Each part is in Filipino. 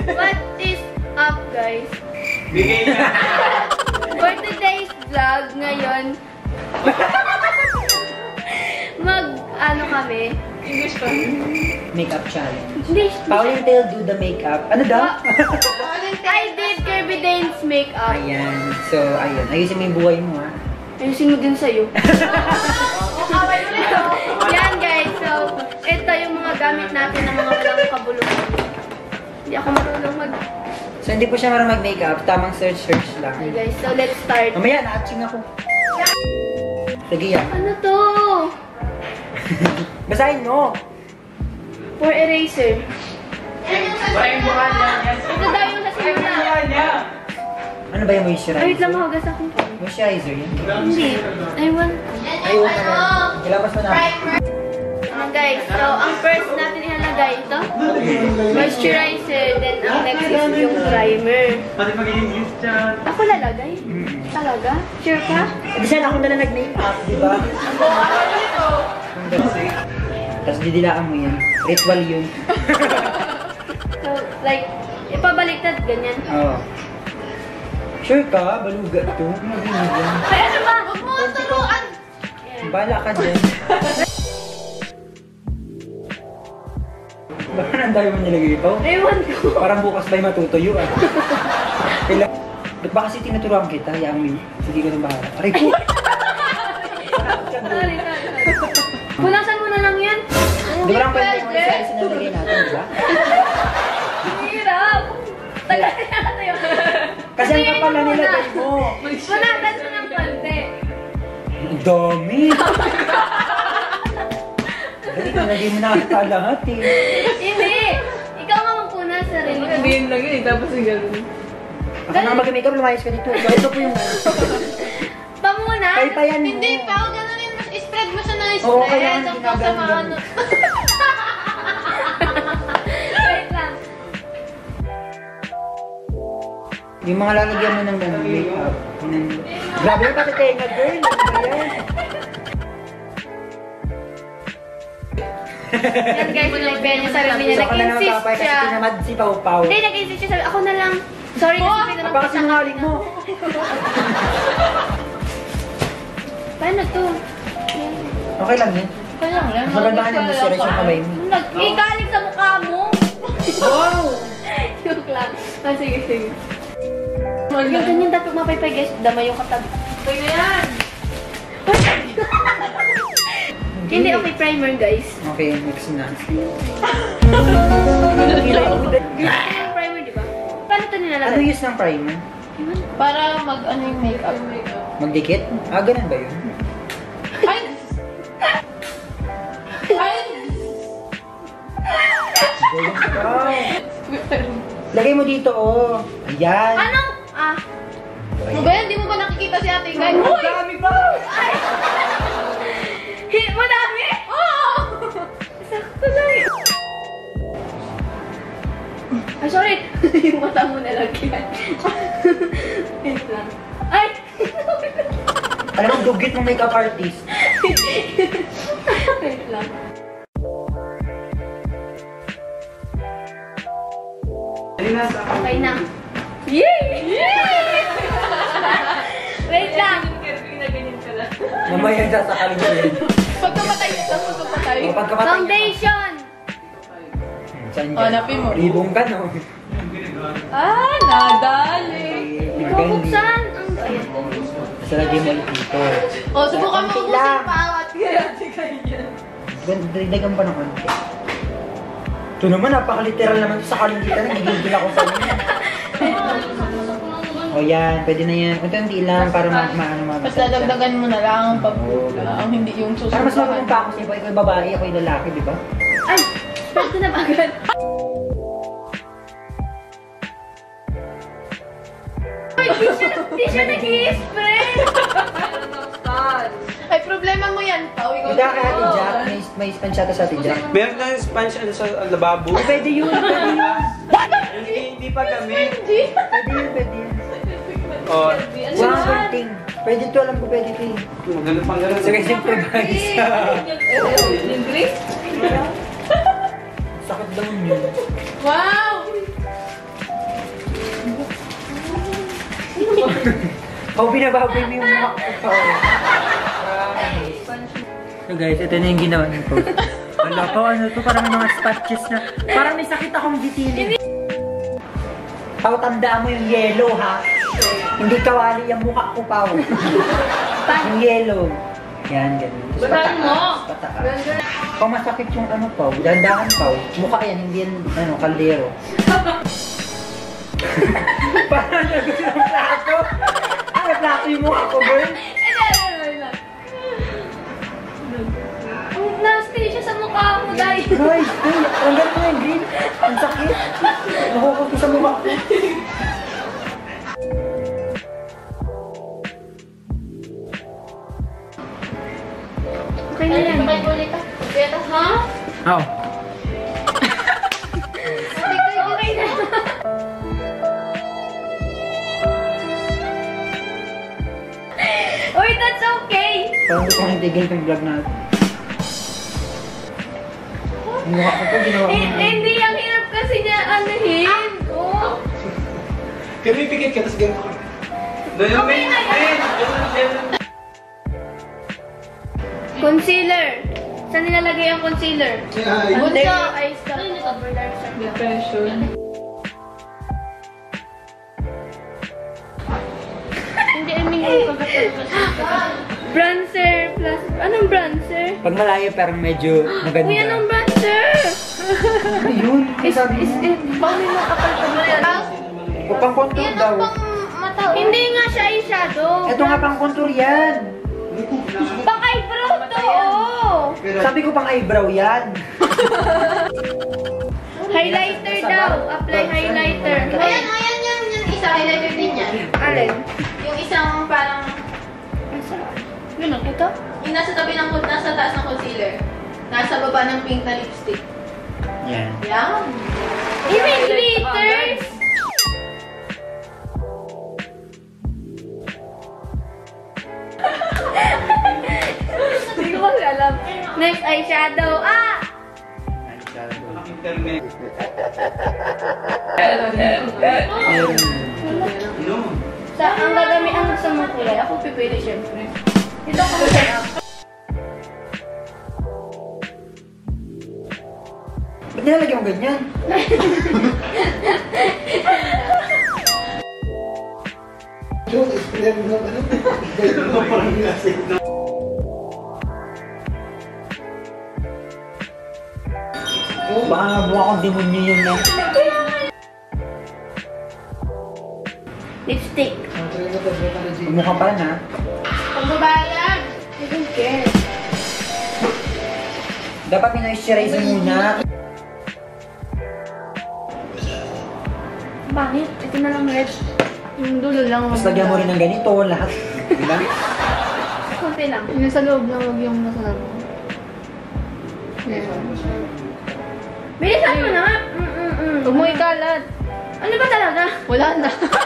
What is up, guys? Bigay na. For today's vlog ngayon, ano kami? English pa. Makeup challenge. Hindi. Pauline will do the makeup. Ano daw? I did Kirby'S makeup. Ayan. So, ayun. Ayusin mo yung buhay mo, ha? Ayusin mo din sa'yo. Yan, guys. So, ito yung mga gamit natin ng mga walang kabuluhan. Hindi ako marunong So, hindi po siya marunong mag-makeup. Tamang search lang. Okay, guys. So, let's start. Mamaya, na-atching ako. Sige, yan. Ano to? Basahin mo. For eraser. Bahay mo ka niya. Ito daw yung sa simula. niya. Ano ba yung moisturizer? Ay, wait lang, mahugas ako. Moisturizer yan. Hindi. Aywan. Ayun na lang. Ilabas mo na. Guys, so ang first natin ilalagay ito, moisturizer, then ang next is yung primer. Pati mag-i-English dyan. Ako lalagay? Talaga? Sure ka? Hindi siya ako na lang nag-makeup, di ba? Tapos didilaan mo yan. Ritual yun. So, like, ipabaliktad, ganyan. Oo. Sure ka? Baluga to. Ay, ano ba? Huwag mo turuan! Bala ka dyan. Bakit ang dami mo nilagay ito? Ewan ko. Parang bukas ba'y matutuyo ah. Ba't ba kasi tinuturuan kita? Hayaan mo yun. Sige ko nang bahala. Aray po! Sorry. Punasan mo na lang yan. Di ba lang pwede yung isa sinalagay natin, di ba? Hirap. Tagal na yun. Kasi ang kapal na nilagay mo. Punasan mo ng konti. Ang dami! Dali, nilagay mo na kita lahat eh. Hindi. Ikaw nga magpunas, sarili mo. Sabihin lang yun eh, tapos yung gano'n. Ako na mag-makeup, lumayas ka dito. So, ito po yung Pamuna? Kaya pa yan mo. Hindi pa, gano'n yun. Spread mo siya na spread. Oo, kaya ang Tapos ginagawa sa mo mga lang. ano. Wait lang. Yung mga lalagyan mo ng makeup. Grabe yung pati tenga, girl. Ano ba yan? Yan guys, nag-bend niya sarili niya. So, ako na naman Nag-insist papay kasi siya. tinamad si Pau Pau. Hindi, nag-insist siya. Sabi, ako na lang. Sorry kasi pinanong Baka sinungaling mo. Paano to? Okay lang yan. Kaya lang. Magandaan yung moisturizer yung kamay mo. Nag-igaling sa mukha mo. Wow! Joke lang. Ah, sige. Yung ganyan dapat mapaypay guys. Dama yung katabi. Kaya yan. Hindi, okay, primer guys. Okay, mix na. Yung primer, di ba? Paano ito Ano nilalagay? use ng primer? Para mag-ano yung makeup. Magdikit? Ah, ganun ba yun? Ay! Ay! Wow! Lagay mo dito, oh. Ayan. Anong? Ah. Ano ba yan? Di mo ba nakikita si ate guys? Ang dami ba? Madami! Oo! Sakto lang yun. Ay, sorry. Yung mata mo nalagyan. Wait lang. Ay! Alam mo, dugit mong makeup artist. Wait lang. Okay na. Yay! Wait lang. Mamaya sasakalin ko yun. Pagkamatay ito, pagkamatay. O, pagkamatay niya. Foundation! Saan Oh, hanapin mo. Ribong ka, no? Ah, nadali. Ikaw buksan. Ayan. Basta lagay mo ulit dito. Oh, subukan mo Konti ubusin lang. pa awat. Kaya si Kaya. Dagdagan pa ng konti. Ito naman, napaka-literal naman ito sa kalinditan. Nagigigil ako sa inyo. O yan, pwede na yan. Ito hindi lang para maano Basta dagdagan mo na lang ang pabuka. Ang hindi yung Para mas marunong susunod. pa ako sa iba. Ikaw yung babae, ako yung lalaki, di ba? Ay! Pwede na ba agad? Ay, di siya nag-i-spray! Ay, problema mo yan, Pao. Ikaw Hindi ka kay Ate Jack, may sponge ata sa Ate Jack. Meron tayong sponge ano sa lababo. Ay, pwede yun, pwede yun. Hindi pa kami. Pwede yun, pwede yun. Oh, Walang kunting. Pwede to, alam ko pwede to eh. ganun pang ganun. Sige, improvise. English? Sakit lang yun. Wow! Oh, binababoy mo yung mukha ko. So guys, ito na yung ginawa niyo po. Wala ko, ano to, parang may mga spatches na. Parang may sakit akong bitilin. Pao, tandaan mo yung yellow, ha? Hindi kawali yung mukha ko, Pao. Yung yellow. Yan, ganun. Bataan mo! Pataas. Pao, masakit yung ano, Pao. Dandahan, Pao. Mukha yan, hindi yan, ano, kaldero. Parang nagusto ng plato. Ay, plato yung mukha ko, boy. Nasty siya sa mukha mo, guys. Guys, tanggal mo yung green. Ang sakit. Nakukuto sa mukha ko. Okay na yan. Bakit ulit ka? Kaya ha? Oh. Okay na. Uy, that's okay. Parang gusto kong itigil yung vlog natin. Yung mukha ko po, ginawa ko. Hindi, ang hirap kasi niya anuhin. Oh. Kami pikit ka, tapos ganito ka. Okay na yan. Concealer. Saan nilalagay ang concealer? Bunso. Ay, stop. Over there, sir. Depression. Hindi, I mean, bronzer plus... Anong bronzer? Pag malayo, parang medyo maganda. Uy, anong bronzer? Ano yun? Paano mo kapal pa mo yan? O pang contour Yan daw. ang pang mata. Hindi nga siya eyeshadow. Ito nga pang contour yan. Pang eyebrow to, oh. Sabi ko pang eyebrow yan. Highlighter daw. Apply highlighter. Ayan, ayan, yan. Yan isa. Highlighter din yan. Alin? Yung isang parang... Yun, ito? Yung nasa tabi ng... Nasa taas ng concealer. Nasa baba ng pink na lipstick. Yan. Yan. Even glitters. Hindi ko kasi alam. Next, eyeshadow. Ah! Internet. Ang gagamit ang gusto mong kulay. Ako pipili syempre. Ito ako masarap. Ba't nilalagyan mo ganyan? Baka nabuha akong demonyo yun na. Lipstick. Mukha pa rin, ha? Pagbabayan. I don't care. Dapat minoisturize muna. Bakit? Ito na lang red. Yung dulo lang. Tapos lagyan mo rin ng ganito, lahat. Diba? Konti lang. Yung sa loob lang, huwag yung nasa loob. Bilisan mo na nga. Huwag mo ikalat. Ano ba talaga? Wala na.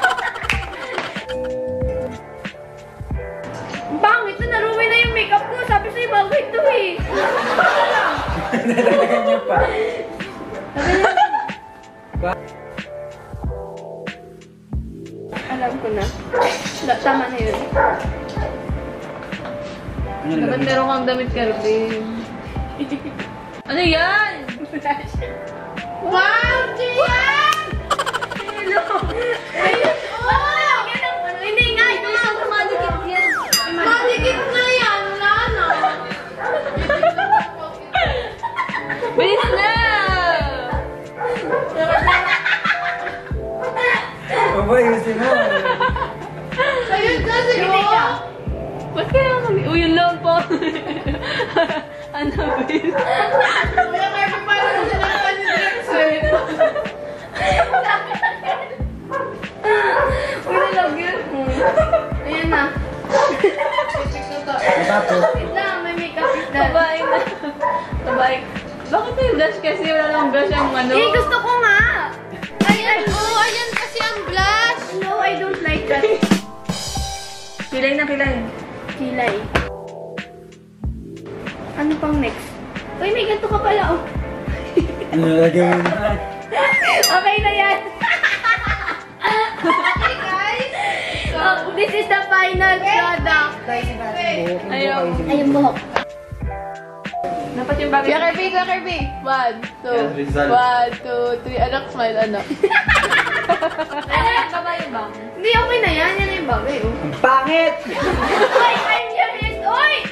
Ang pangit na, naruwi na yung makeup ko. Sabi sa'yo, bago ito eh. Nalagyan niyo pa. Alam ko na. Tama na yun. Ano Dapat lang? meron kang damit, Kirby. Ano yan? Wow, Jian! Hello! Ayun! Oh! Hindi nga, ito nga ang madikit yan. Madikit na yan! Wala na! Bilis na! Pabayusin mo. Ayun na, sige! Ba't kaya kami? Uy, yun lang po. Ano, Bill? Kuya Kirby, parang mo siya ng panidrex eh. Uy, nalagyan. Ayan na. Tapos, Wait lang, may makeup is done. Babae na. Babae. Bakit may blush kasi? Wala lang blush ang ano. Eh, gusto ko nga. Ayan, oh, ayan kasi ang blush. No, I don't like that. Pilay na pilay. Kilay. Ano pang next? Uy, may ganito ka pala, oh. nalagyan mo na. Okay na yan. Okay, guys. So, This is the final product. Ayaw. Ayun buhok. Dapat yung bagay. Kuya Kirby, Kuya Kirby. 1, 2. 1, 2, 3. Anak, smile, anak. Ano ba yung bang? Hindi, okay na yan. Yan na yung bagay, oh. Ang pangit! Uy, I'm serious! Uy!